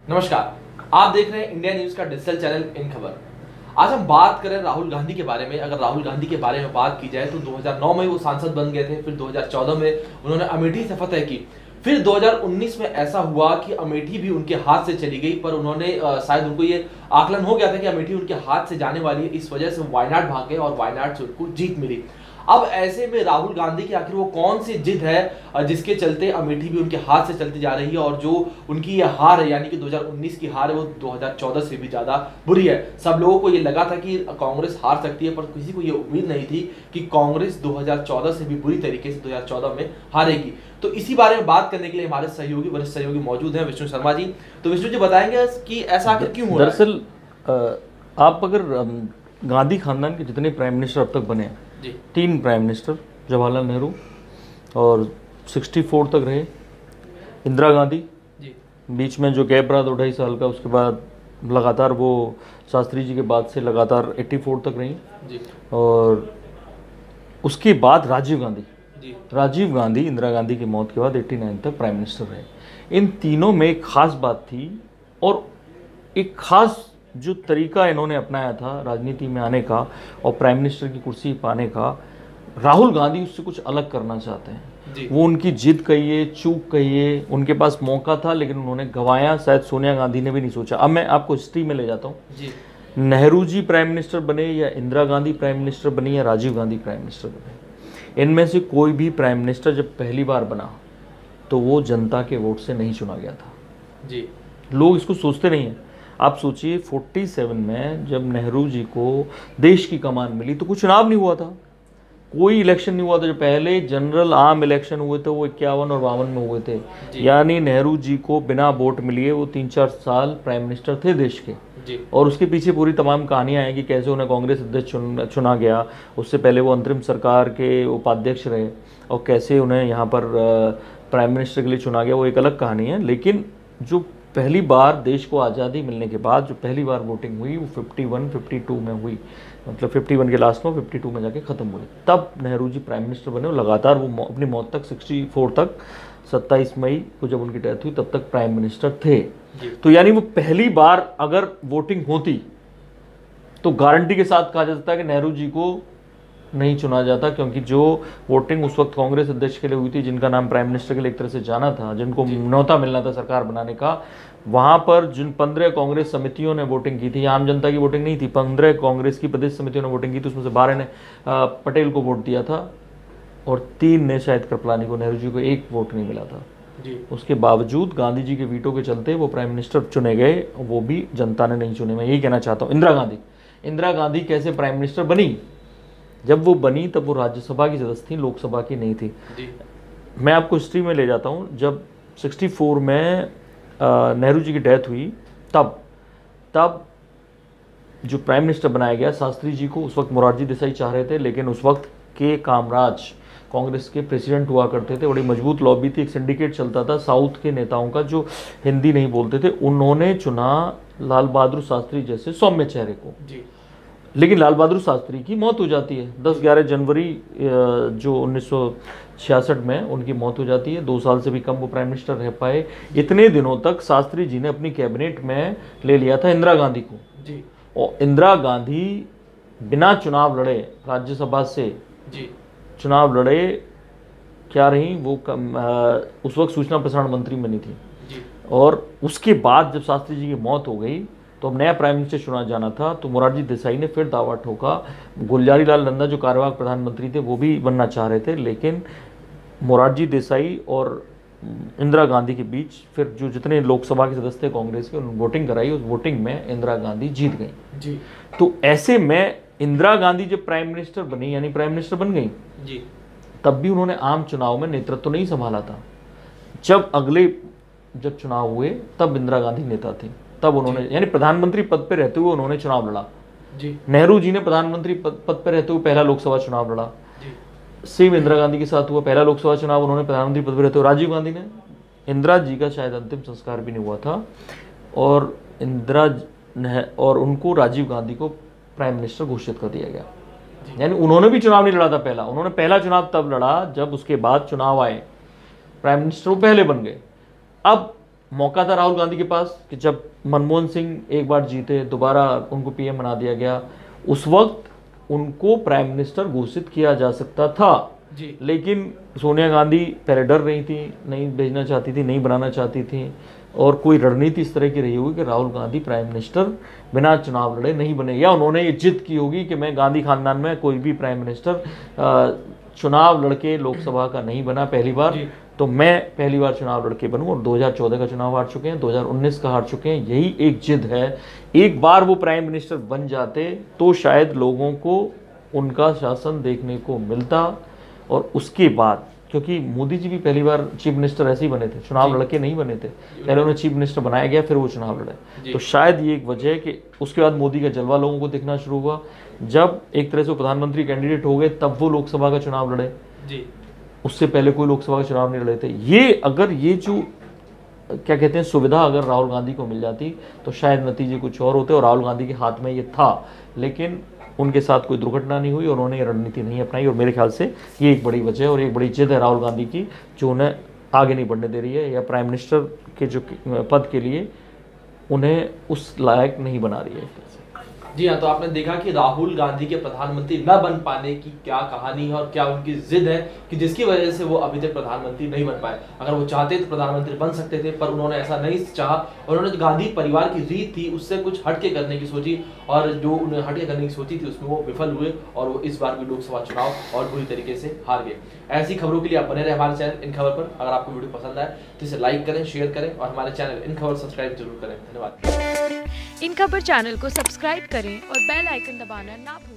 नमस्कार, आप देख रहे हैं इंडिया न्यूज का डिजिटल चैनल इन खबर। आज हम बात करें राहुल गांधी के बारे में। अगर राहुल गांधी के बारे में बात की जाए तो 2009 में वो सांसद बन गए थे, फिर 2014 में उन्होंने अमेठी से फतह की, फिर 2019 में ऐसा हुआ कि अमेठी भी उनके हाथ से चली गई। पर उन्होंने शायद उनको ये आकलन हो गया था कि अमेठी उनके हाथ से जाने वाली है, इस वजह से वायनाड भाग गए और वायनाड से उनको जीत मिली। अब ऐसे में राहुल गांधी की आखिर वो कौन सी जिद है जिसके चलते अमेठी भी उनके हाथ से चलती जा रही है, और जो उनकी ये हार है यानी कि 2019 की हार है वो 2014 से भी ज्यादा बुरी है। सब लोगों को ये लगा था कि कांग्रेस हार सकती है, पर किसी को ये उम्मीद नहीं थी कि कांग्रेस 2014 से भी बुरी तरीके से 2014 में हारेगी। तो इसी बारे में बात करने के लिए हमारे सहयोगी, वरिष्ठ सहयोगी मौजूद हैं, विष्णु शर्मा जी। तो विष्णु जी बताएंगे कि ऐसा आखिर क्यों हो रहा है? दरअसल आप अगर गांधी खानदान के जितने प्राइम मिनिस्टर अब तक बने हैं, जी, 3 प्राइम मिनिस्टर, जवाहरलाल नेहरू और 64 तक रहे, इंदिरा गांधी, जी, बीच में जो गैप रहा 2-2.5 साल का, उसके बाद लगातार वो शास्त्री जी के बाद से लगातार 84 तक रही, जी, और उसके बाद राजीव गांधी, जी, इंदिरा गांधी की मौत के बाद 89 तक प्राइम मिनिस्टर रहे। इन तीनों में एक खास बात थी और एक खास जो तरीका इन्होंने अपनाया था राजनीति में आने का और प्राइम मिनिस्टर की कुर्सी पाने का, राहुल गांधी उससे कुछ अलग करना चाहते हैं। जी, वो उनकी जिद कहिए, चूक कहिए, उनके पास मौका था लेकिन उन्होंने गंवाया। शायद सोनिया गांधी ने भी नहीं सोचा। अब मैं आपको हिस्ट्री में ले जाता हूँ। जी, नेहरू जी प्राइम मिनिस्टर बने या इंदिरा गांधी प्राइम मिनिस्टर बनी या राजीव गांधी प्राइम मिनिस्टर बने, इनमें से कोई भी प्राइम मिनिस्टर जब पहली बार बना तो वो जनता के वोट से नहीं चुना गया था। जी, लोग इसको सोचते नहीं हैं। आप सोचिए 47 में जब नेहरू जी को देश की कमान मिली तो कुछ चुनाव नहीं हुआ था, कोई इलेक्शन नहीं हुआ था। जो पहले जनरल आम इलेक्शन हुए थे वो 51 और 52 में हुए थे। यानी नेहरू जी को बिना वोट मिलिए वो 3-4 साल प्राइम मिनिस्टर थे देश के। जी, और उसके पीछे पूरी तमाम कहानियां हैं कि कैसे उन्हें कांग्रेस अध्यक्ष चुना गया, उससे पहले वो अंतरिम सरकार के उपाध्यक्ष रहे, और कैसे उन्हें यहाँ पर प्राइम मिनिस्टर के लिए चुना गया, वो एक अलग कहानी है। लेकिन जो पहली बार देश को आज़ादी मिलने के बाद जो पहली बार वोटिंग हुई वो 51-52 में हुई, मतलब 51 के लास्ट में, 52 में जाके ख़त्म हुई। तब नेहरू जी प्राइम मिनिस्टर बने और लगातार वो अपनी मौत तक 64 तक, 27 मई को जब उनकी डेथ हुई तब तक प्राइम मिनिस्टर थे। तो यानी वो पहली बार अगर वोटिंग होती तो गारंटी के साथ कहा जा सकता है कि नेहरू जी को नहीं चुना जाता, क्योंकि जो वोटिंग उस वक्त कांग्रेस अध्यक्ष के लिए हुई थी, जिनका नाम प्राइम मिनिस्टर के लिए एक तरह से जाना था, जिनको न्योता मिलना था सरकार बनाने का, वहां पर जिन 15 कांग्रेस समितियों ने वोटिंग की थी, आम जनता की वोटिंग नहीं थी, 15 कांग्रेस की प्रदेश समितियों ने वोटिंग की थी, उसमें से 12 ने पटेल को वोट दिया था और 3 ने शायद कृपलानी को, नेहरू जी को 1 वोट नहीं मिला था। उसके बावजूद गांधी जी के वीटो के चलते वो प्राइम मिनिस्टर चुने गए, वो भी जनता ने नहीं चुने। मैं यही कहना चाहता हूँ। इंदिरा गांधी कैसे प्राइम मिनिस्टर बनी? जब वो बनी तब वो राज्यसभा की सदस्य थी, लोकसभा की नहीं थी। मैं आपको हिस्ट्री में ले जाता हूँ। जब 64 में नेहरू जी की डेथ हुई तब जो प्राइम मिनिस्टर बनाया गया शास्त्री जी को, उस वक्त मोरारजी देसाई चाह रहे थे, लेकिन उस वक्त के कामराज कांग्रेस के प्रेसिडेंट हुआ करते थे, बड़ी मजबूत लॉबी थी, एक सिंडिकेट चलता था साउथ के नेताओं का जो हिंदी नहीं बोलते थे। उन्होंने चुना लाल बहादुर शास्त्री जैसे सौम्य चेहरे को। लेकिन लाल बहादुर शास्त्री की मौत हो जाती है 10-11 जनवरी जो 1966 में उनकी मौत हो जाती है। 2 साल से भी कम वो प्राइम मिनिस्टर रह पाए। इतने दिनों तक शास्त्री जी ने अपनी कैबिनेट में ले लिया था इंदिरा गांधी को, और इंदिरा गांधी बिना चुनाव लड़े राज्यसभा से चुनाव लड़े क्या रही, वो उस वक्त सूचना प्रसारण मंत्री बनी थी। और उसके बाद जब शास्त्री जी की मौत हो गई तो अब नया प्राइम मिनिस्टर चुना जाना था, तो मोरारजी देसाई ने फिर दावा ठोका। गुलजारी लाल नंदा जो कार्यवाहक प्रधानमंत्री थे वो भी बनना चाह रहे थे, लेकिन मोरारजी देसाई और इंदिरा गांधी के बीच फिर जो जितने लोकसभा के सदस्य थे कांग्रेस के, उन्होंने वोटिंग कराई। उस वोटिंग में इंदिरा गांधी जीत गई। तो ऐसे में इंदिरा गांधी जब प्राइम मिनिस्टर बनी, यानी प्राइम मिनिस्टर बन गई, तब भी उन्होंने आम चुनाव में नेतृत्व तो नहीं संभाला था। जब चुनाव हुए तब इंदिरा गांधी नेता थी, तब उन्होंने, यानी प्रधानमंत्री पद पर रहते हुए उन्होंने चुनाव लड़ा। नेहरू जी ने प्रधानमंत्री पद पर रहते हुए पहला लोकसभा चुनाव लड़ा। सेम इंदिरा गांधी के साथ हुआ, पहला लोकसभा चुनाव उन्होंने प्रधानमंत्री पद पर रहते हुए। राजीव गांधी ने, इंदिरा जी का शायद अंतिम संस्कार भी नहीं हुआ था, और उनको राजीव गांधी को प्राइम मिनिस्टर घोषित कर दिया गया। यानी उन्होंने भी चुनाव नहीं लड़ा था पहला। उन्होंने पहला चुनाव तब लड़ा जब उसके बाद चुनाव आए, प्राइम मिनिस्टर वो पहले बन गए। अब मौका था राहुल गांधी के पास कि जब मनमोहन सिंह एक बार जीते, दोबारा उनको पीएम बना दिया गया, उस वक्त उनको प्राइम मिनिस्टर घोषित किया जा सकता था जी। लेकिन सोनिया गांधी पहले डर रही थी, नहीं भेजना चाहती थी, नहीं बनाना चाहती थी, और कोई रणनीति इस तरह की रही होगी कि राहुल गांधी प्राइम मिनिस्टर बिना चुनाव लड़े नहीं बने, या उन्होंने ये जिद की होगी कि मैं गांधी खानदान में कोई भी प्राइम मिनिस्टर चुनाव लड़के लोकसभा का नहीं बना पहली बार, तो मैं पहली बार चुनाव लड़के बनूं। और 2014 का चुनाव हार चुके हैं, 2019 का हार चुके हैं, यही एक जिद है। एक बार वो प्राइम मिनिस्टर बन जाते तो शायद लोगों को उनका शासन देखने को मिलता। और उसके बाद, क्योंकि मोदी जी भी पहली बार चीफ मिनिस्टर ऐसे ही बने थे, चुनाव लड़के नहीं बने थे, पहले उन्हें चीफ मिनिस्टर बनाया गया, फिर वो चुनाव लड़े। तो शायद ये एक वजह है कि उसके बाद मोदी का जलवा लोगों को दिखना शुरू हुआ। जब एक तरह से वो प्रधानमंत्री कैंडिडेट हो गए तब वो लोकसभा का चुनाव लड़े जी। उससे पहले कोई लोकसभा का चुनाव नहीं लड़े थे। ये जो क्या कहते हैं सुविधा अगर राहुल गांधी को मिल जाती तो शायद नतीजे कुछ और होते, और राहुल गांधी के हाथ में ये था, लेकिन उनके साथ कोई दुर्घटना नहीं हुई और उन्होंने ये रणनीति नहीं अपनाई। और मेरे ख्याल से ये एक बड़ी वजह और एक बड़ी जिद है राहुल गांधी की, जो उन्हें आगे नहीं बढ़ने दे रही है, या प्राइम मिनिस्टर के जो पद के लिए उन्हें उस लायक नहीं बना रही है। जी हाँ, तो आपने देखा कि राहुल गांधी के प्रधानमंत्री न बन पाने की क्या कहानी है और क्या उनकी जिद है कि जिसकी वजह से वो अभी तक प्रधानमंत्री नहीं बन पाए। अगर वो चाहते तो प्रधानमंत्री बन सकते थे, पर उन्होंने ऐसा नहीं चाहा। उन्होंने जो गांधी परिवार की रीत थी उससे कुछ हटके करने की सोची, और जो उन्हें हटके करने की सोची थी उसमें वो विफल हुए, और वो इस बार भी लोकसभा चुनाव और बुरी तरीके से हार गए। ऐसी खबरों के लिए आप बने रहे हमारे चैनल इन खबर पर। अगर आपको वीडियो पसंद आए तो इसे लाइक करें, शेयर करें, और हमारे चैनल इन खबर सब्सक्राइब जरूर करें। धन्यवाद। इन खबर चैनल को सब्सक्राइब करें और बेल आइकन दबाना ना भूलें।